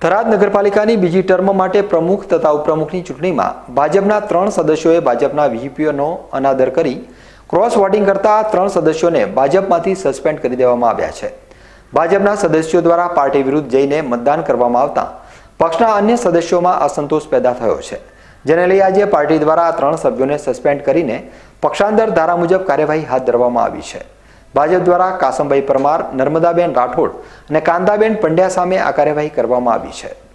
થરાદ નગરપાલિકાની બીજી ટર્મ માટે પ્રમુખ તથા ઉપપ્રમુખની ચૂંટણીમાં ભાજપના 3 સદસ્યોએ ભાજપના વીપીઓનો અનાદર કરી ક્રોસ વોટિંગ કરતા 3 સદસ્યોને ભાજપમાંથી સસ્પેન્ડ કરી દેવામાં આવ્યા છે। ભાજપના સદસ્યો દ્વારા પાર્ટી વિરુદ્ધ જઈને મતદાન કરવામાં આવતા પક્ષના અન્ય સદસ્યોમાં અસંતોષ પેદા થયો છે, જેને લઈ આજે પાર્ટી દ્વારા આ 3 સભ્યોને સસ્પેન્ડ કરીને પક્ષાંતર ધારા મુજબ કાર્યવાહી હાથ ધરવામાં આવી છે। ભાજપ દ્વારા કાસમભાઈ પરમાર, નર્મદાબેન રાઠોડ અને કાંતાબેન પંડ્યા સામે આ કાર્યવાહી કરવામાં આવી છે।